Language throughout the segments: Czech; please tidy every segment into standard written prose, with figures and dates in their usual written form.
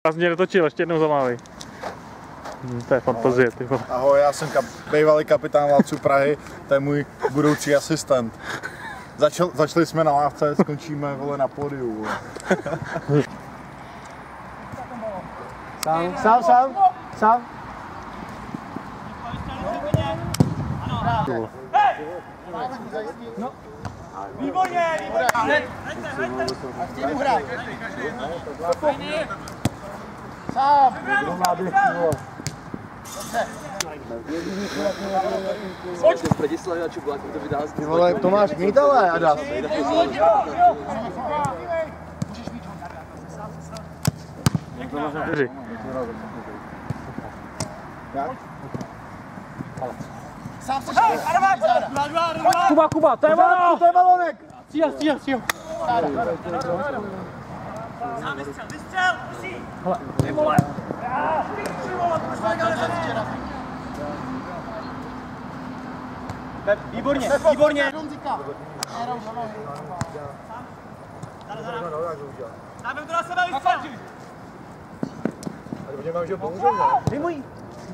Já jsem mě netočil, ještě jednou zamávej. To je fantazie, ty vole. Ahoj, já jsem bývalý kapitán Valců Prahy, to je můj budoucí asistent. Začali jsme na lávce, skončíme vole na pódiu. Sám. No. Výborně! Chtěj mu hrát. Sám! Ty vole, to máš mít ale, Adas. To máš na dveři. Kuba, to je ono! To je balonek! Stíha. Vystřel! Ty vole! Výborně! Dáme to na sebe, vystřel! Vymuj!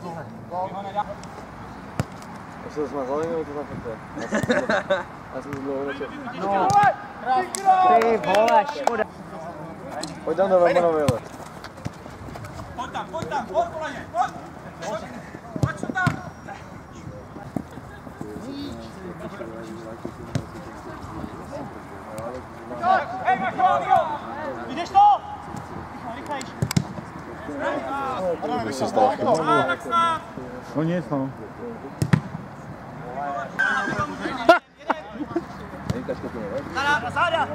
Já jsem smazal, nebo to zapete? Já jsem to dlouho nečel. No. Ty vole, škoda. Pojď tam do Vemanovi, ale. Pojď tam, pojď podle ně, pojď! Pojď tam! Hej, vidíš to? Rychlejš. Když se stalo chybu. No nic, no. Záda!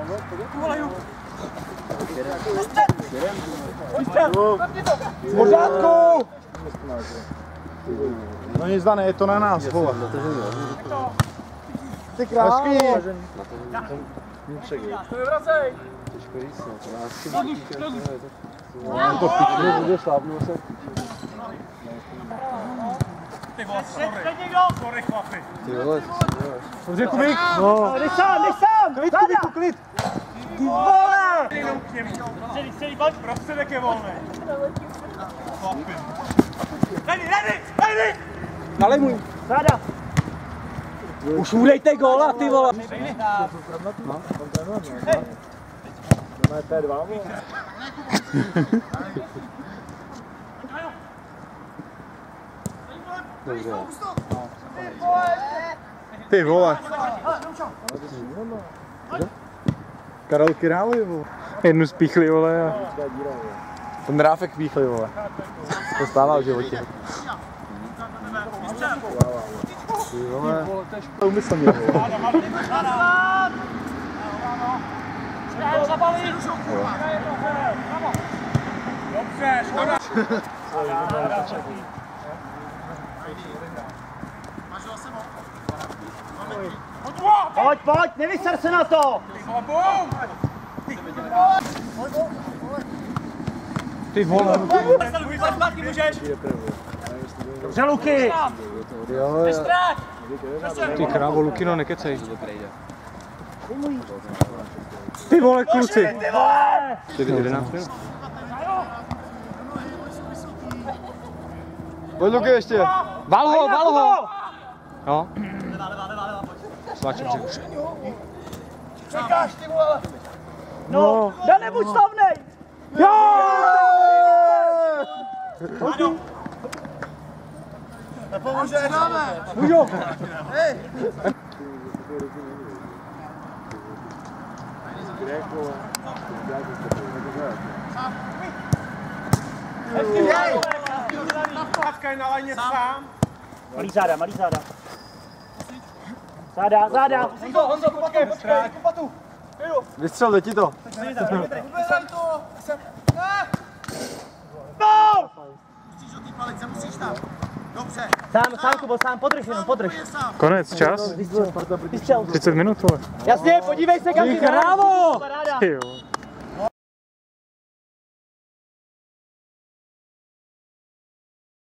V pořádku! No nic, Dane, je to na nás, vole. Ty král. To vyvracej! To pične, bude šlápnout se. Ty vole, sorry chlapi. Ty vole, Dobře, Kubík. No. Jdeš sám! Klid, Kubíku, klid. Ty vole! Celý pojď, prostředek je volný. Chlapi. Ready! Nalej můj. Záda. Už udejte góla, ty vole. no, to je P2, vole. Dobře. Ty vole. Karel Királi, vole. Jednu spíchli, vole, a... Ten dráfek píchli, vole. To stává v životě. Ty vole. To umyslně, vole. Dobře, škoda. Pojď, nevyser se na to! Ty vole. Dobře, Luky! Ty krávo, Lukino, nekecej. Ty vole, kluci. Ty 11 minut. Pojď, Luky, ještě. Val ho! No. Sváčem si. Čekáš, ty vole! No, Dane, buď slavnej! Jo! Nepomůže, dáme! Můžu? Hej! Hej! Na lajně sám. Malý záda. Záda. Honzo, počkej, kupatu. Vystřel, jde ti to. Uvěřej to. No! Musíš do té palice, musíš tam. Dobře. Sám, Kubo, podrž. Konec, čas. Vystřel. 30 minut, vole. Jasně, podívej se, kam ty Krávo! paráda. Ty jo.